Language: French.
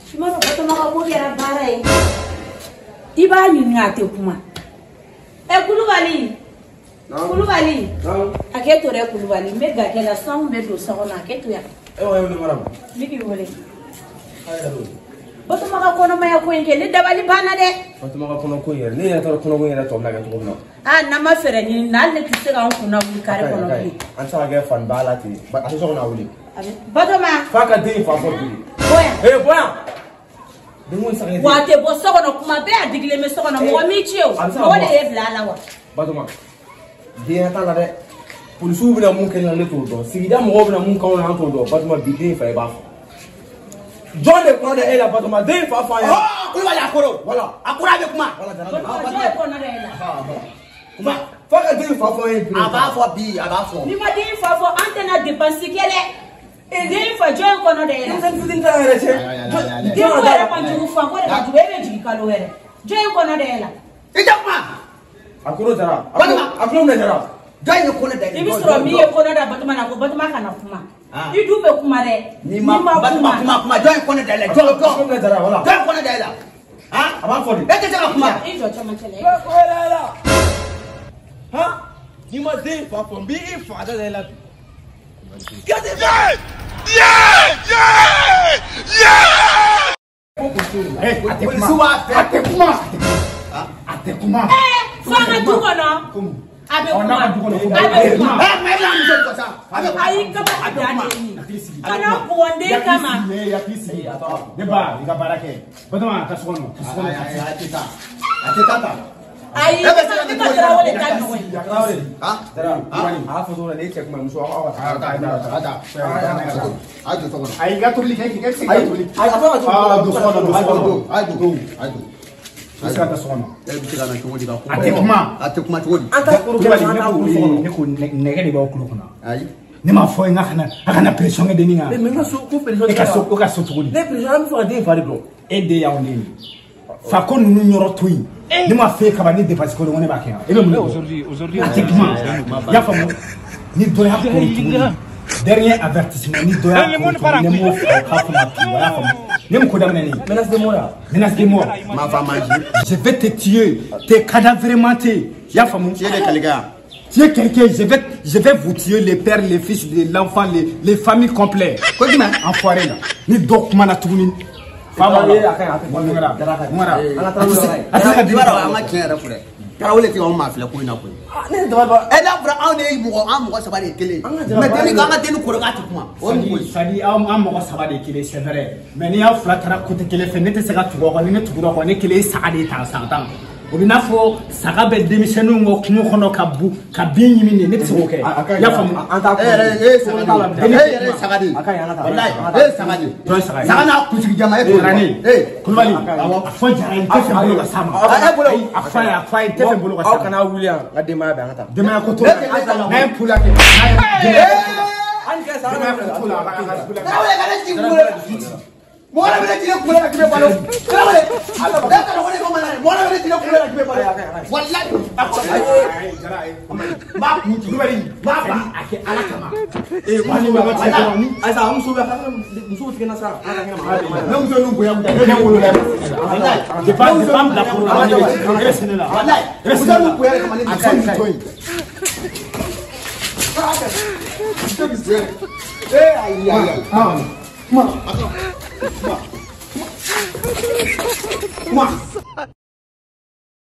Chimano Batomaka Bogera Bare. Iba Yingate Kuma. Kulubali. Kulubali. Aketo re Kulubali. Mega Kela Song Medo Sona Ketuya. Miki Wole. Batomaka Kono Maya Quenke, Dabali Banade. Batomaka Kono Queen, near Kono to Nagato. Ah, Nama Fereni, Nale to say on Kuna Karakono. And so I get fun ballati, but I saw now. Batoma. Faka day for me. Hey, boy. What a boss of my bed, the Glimmer Son of Momichio. I'm sorry, Lala. Batoma. Dear Talade, Pulsubina Munkin a little door. See them over the moon corner out of door, but my big day for a bath. John the corner, but my day for fire. Oh, voila, I could have a Faka day for fire. About for B, about for. You might day for antenna de Pansicle. A day for John Conor. John Conor. I couldn't I couldn't if it's from me, a corner, but man, you do the Kumare. Nima, join Conor. Don't Conor. Ah, about for it. Let huh? You must be from being father. Get it right! Yeah! Hey, Atekuma. Fanga Tukona. I Nema foi ngana pression de ninga. Menga so ko pression ka so tukuli. Le pression am fo de fari bro. Ede ya ondini. Fa ko nu nyoro toyi. Nema fe ka ba ni dépasse ko ngone ba kena. Ebe mu aujourd'hui pratiquement. Ya fa mu ni do ya ko dernier avertissement ni do ya ko ne mo fa ma ki ya fa mu. Ne mo ko da menani. Menace de mort. Ma femme je vais te tuer, te cadavrementer. Ya fa mu. Tiens les collègues. Tu es quelqu'un, je vais vous tuer les pères, les fils de l'enfant, les familles complètes. Quoi dit man? Enfoiré là. Ni donc mana tourni. Fama. Karawole ti on ma fle ko ina ko. Ne do ba. E da bra on e mo ko sabade kele. Mais teni ka ngate ni ko ga ti kuma. O mo sadi am mo ko sabade kele c'est vrai. Mais ni ya fla tara ko te kele fe ne te se ga tugo ko ni tugo ko ne kele sagade ta santan. Obina fo sagabe démissionné ngo kunu khono kabu kabin yimine ne tso ke ya famu anta ko sagadi wallahi sagadi sagana kutigi jama e rani kulbali afo jaray te bolo ka sama afa te bolo ka sama kana William ngadema ba ngata dema ko to na pula ke anke sagana ko tula ba ka wala kana jingula Mora bele tire kula na kibe balo. Kale. Allah ba ka woni ko mana. Mora bele tire kula na kibe balo. Wallahi. Ba ku tu bari. Ba ake ala kama. Wani ba ta ko ni. Asa am so ba ka muso tike na sa. Na muso nu boya mu. Ne wolo la. Wallahi. Je pas la pour la. Wallahi. Muso nu boya kama ni. Asan toy. Ay ay ay. Ma. Ma.